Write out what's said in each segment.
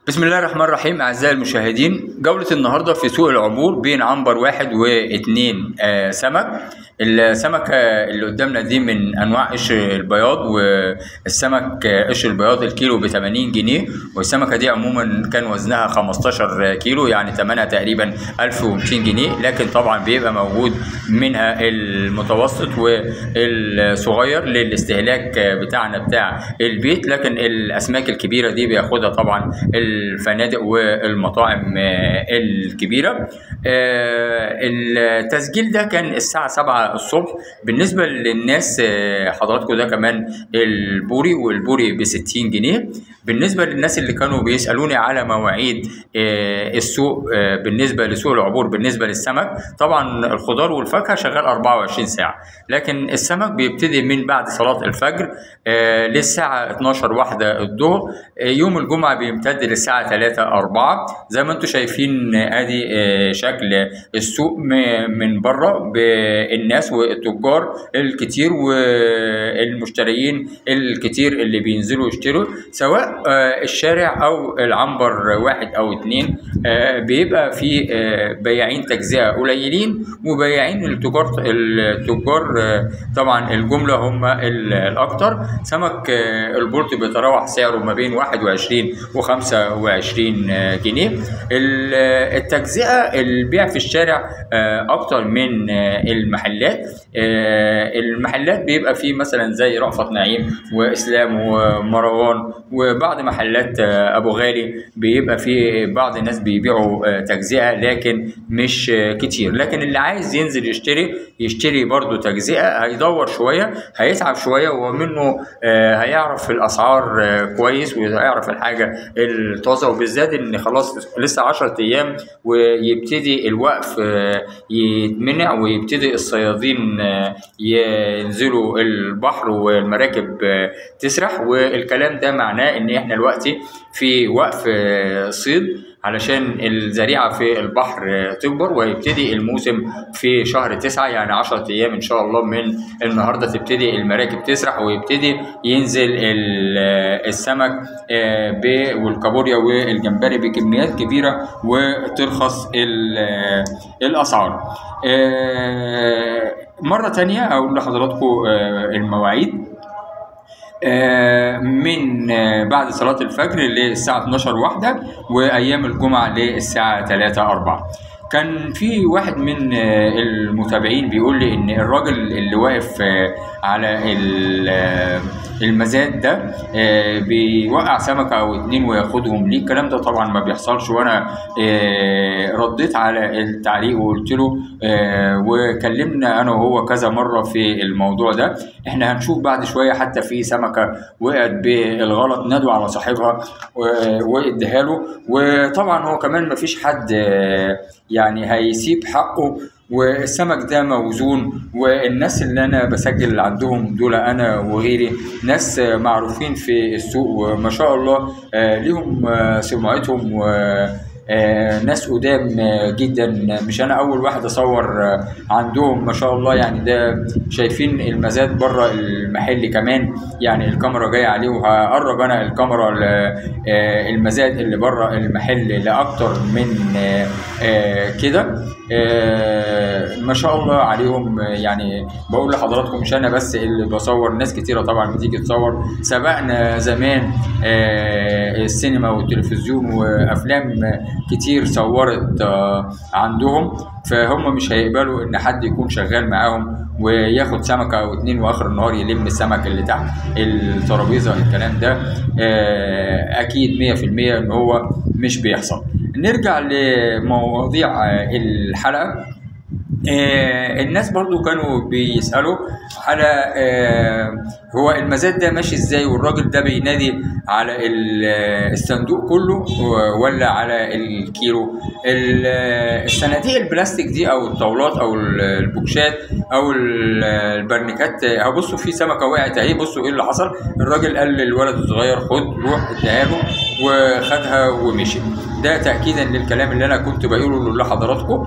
بسم الله الرحمن الرحيم. أعزائي المشاهدين، جولة النهاردة في سوق العبور بين عنبر واحد واثنين سمك. السمكة اللي قدامنا دي من أنواع قشر البياض، والسمك قشر البياض الكيلو ب80 جنيه، والسمكة دي عموما كان وزنها 15 كيلو، يعني ثمنها تقريبا 1200 جنيه. لكن طبعا بيبقى موجود منها المتوسط والصغير للاستهلاك بتاعنا بتاع البيت، لكن الأسماك الكبيرة دي بياخدها طبعا الفنادق والمطاعم الكبيرة. التسجيل ده كان الساعة 7 الصبح. بالنسبة للناس حضراتكم ده كمان البوري، والبوري ب60 جنيه. بالنسبة للناس اللي كانوا بيسألوني على مواعيد السوق بالنسبة لسوق العبور بالنسبة للسمك، طبعا الخضار والفاكهة شغال 24 ساعة، لكن السمك بيبتدي من بعد صلاة الفجر للساعة 12 واحدة الظهر. يوم الجمعة بيمتد للساعة 3 4. زي ما انتم شايفين ادي شكل السوق من بره بالناس والتجار الكتير والمشتريين الكتير اللي بينزلوا يشتروا، سواء الشارع او العنبر واحد او اتنين. بيبقى في بياعين تجزئة قليلين وبياعين التجار طبعا الجملة هم الاكتر. سمك البلطي بيتراوح سعره ما بين 21 و25 جنيه. التجزئة البيع في الشارع اكتر من المحلات. المحلات بيبقى فيه مثلا زي رأفت نعيم واسلام ومروان وبعض محلات ابو غالي، بيبقى فيه بعض الناس بيبيعوا تجزئة لكن مش كتير. لكن اللي عايز ينزل يشتري برضو تجزئة هيدور شوية، هيتعب شوية، ومنه هيعرف الاسعار كويس وهيعرف الحاجة الطازة، وبالذات ان خلاص لسه 10 ايام ويبتدي الوقف يتمنع، ويبتدي الصيادين ينزلوا البحر والمراكب تسرح. والكلام ده معناه ان احنا دلوقتي في وقف صيد علشان الزريعة في البحر تكبر، ويبتدي الموسم في شهر 9، يعني 10 أيام إن شاء الله من النهاردة تبتدي المراكب تسرح ويبتدي ينزل السمك والكابوريا والجمبري بكميات كبيرة وترخص الأسعار. مرة تانية أقول لحضراتكم المواعيد من بعد صلاة الفجر للساعة 12 واحدة، وأيام الجمعة للساعة 3 4. كان في واحد من المتابعين بيقول لي ان الراجل اللي واقف على المزاد ده بيوقع سمكة او اتنين وياخدهم ليه. الكلام ده طبعا ما بيحصلش، وانا رديت على التعليق وقلت له وكلمنا انا وهو كذا مرة في الموضوع ده. احنا هنشوف بعد شوية حتى في سمكة وقعت بالغلط نادوا على صاحبها واديها له، وطبعا هو كمان ما فيش حد يعني هيسيب حقه، والسمك ده موزون. والناس اللي انا بسجل عندهم دول انا وغيري ناس معروفين في السوق وما شاء الله ليهم سمعتهم، ناس قدام جدا. مش انا اول واحد اصور عندهم ما شاء الله. يعني ده شايفين المزاد بره المحل كمان، يعني الكاميرا جايه عليه، وهقرب انا الكاميرا المزاد اللي بره المحل لاكتر من كده. ما شاء الله عليهم. يعني بقول لحضراتكم مش انا بس اللي بصور، ناس كتيره طبعا بتيجي تصور. سبقنا زمان السينما والتلفزيون وافلام كتير صورت عندهم، فهم مش هيقبلوا ان حد يكون شغال معاهم وياخد سمكة او اتنين واخر النهار يلم السمك اللي تحت الترابيزة. الكلام ده اكيد 100% ان هو مش بيحصل. نرجع لمواضيع الحلقة. الناس برضو كانوا بيسألوا على هو المزاد ده ماشي ازاي، والراجل ده بينادي على الصندوق كله ولا على الكيلو. الصناديق البلاستيك دي او الطاولات او البوكشات او البرنيكات، بصوا في سمكة وقعت اهي، بصوا ايه اللي حصل. الراجل قال للولد الصغير خد روح اديها له، وخدها ومشي. ده تأكيدا للكلام اللي انا كنت بقوله لحضراتكم.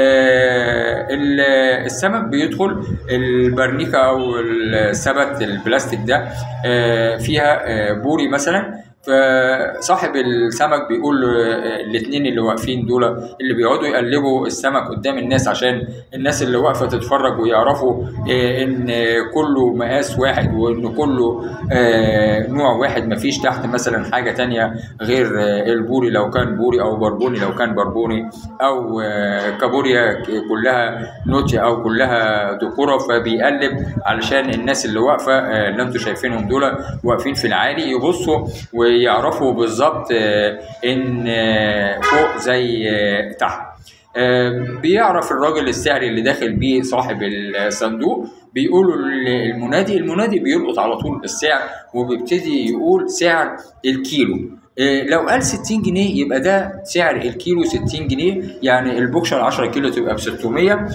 السمك بيدخل البرنيكة او السبت البلاستيك ده فيها بوري مثلا، فصاحب السمك بيقول الاتنين اللي واقفين دول اللي بيقعدوا يقلبوا السمك قدام الناس عشان الناس اللي واقفة تتفرج ويعرفوا ان كله مقاس واحد وان كله نوع واحد، مفيش تحت مثلا حاجة تانية غير البوري لو كان بوري او بربوني لو كان بربوني او كابوريا كلها نوتي او كلها ذكورة. فبيقلب علشان الناس اللي واقفة اللي انتوا شايفينهم دول واقفين في العالي يبصوا ويعرفوا بالظبط ان فوق زي تحت. بيعرف الراجل السعر اللي داخل بيه صاحب الصندوق، بيقولوا المنادي بيلقط على طول السعر وبيبتدي يقول سعر الكيلو. لو قال 60 جنيه يبقى ده سعر الكيلو 60 جنيه، يعني البوكشة 10 كيلو تبقى ب 600.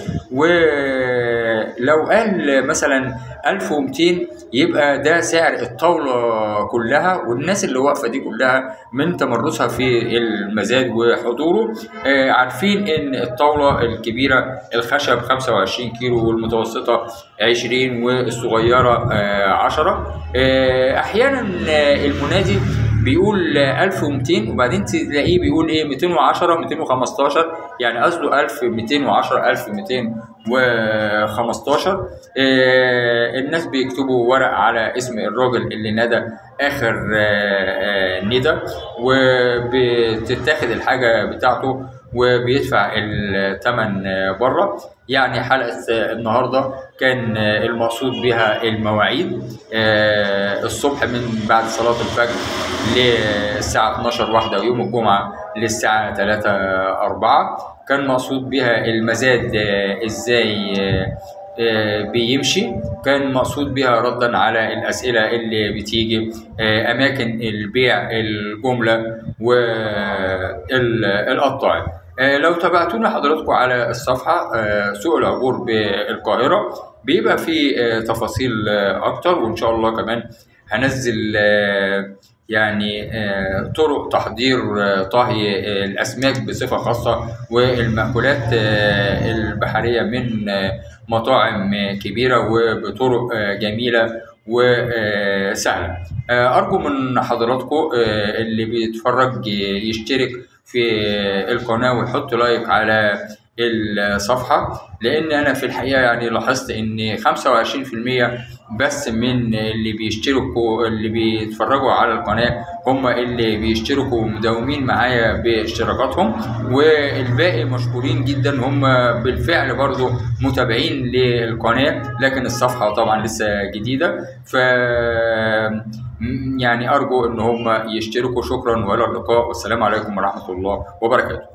ولو قال مثلا 1200 يبقى ده سعر الطاولة كلها. والناس اللي واقفة دي كلها من تمرسها في المزاد وحضوره عارفين ان الطاولة الكبيرة الخشب 25 كيلو والمتوسطة 20 والصغيرة 10. احيانا المنادي بيقول 1200 وبعدين تلاقيه بيقول ايه 210 215، يعني قصده 1210 1215. الناس بيكتبوا ورق على اسم الراجل اللي ندى اخر ندى، وبتتاخد الحاجه بتاعته وبيدفع الثمن بره. يعني حلقة النهاردة كان المقصود بها المواعيد الصبح من بعد صلاة الفجر للساعة 12 واحدة، ويوم الجمعة للساعة 3 4. كان مقصود بها المزاد ازاي بيمشي، كان مقصود بها ردا على الأسئلة اللي بتيجي أماكن البيع الجملة والقطاع. لو تابعتونا حضراتكم على الصفحة سوق العبور بالقاهرة بيبقى في تفاصيل أكتر، وإن شاء الله كمان هنزل يعني طرق تحضير طهي الأسماك بصفة خاصة والمأكولات البحرية من مطاعم كبيرة وبطرق جميلة وسهلة. أرجو من حضراتكم اللي بيتفرج يشترك في القناة ويحط لايك على الصفحة، لأن أنا في الحقيقة يعني لاحظت إن 25% بس من اللي بيشتركوا اللي بيتفرجوا على القناة هم اللي بيشتركوا مداومين معايا باشتراكاتهم، والباقي مشكورين جدا هم بالفعل برضو متابعين للقناة، لكن الصفحة طبعا لسه جديدة. ف يعني أرجو إن هم يشتركوا. شكرا وإلى اللقاء، والسلام عليكم ورحمة الله وبركاته.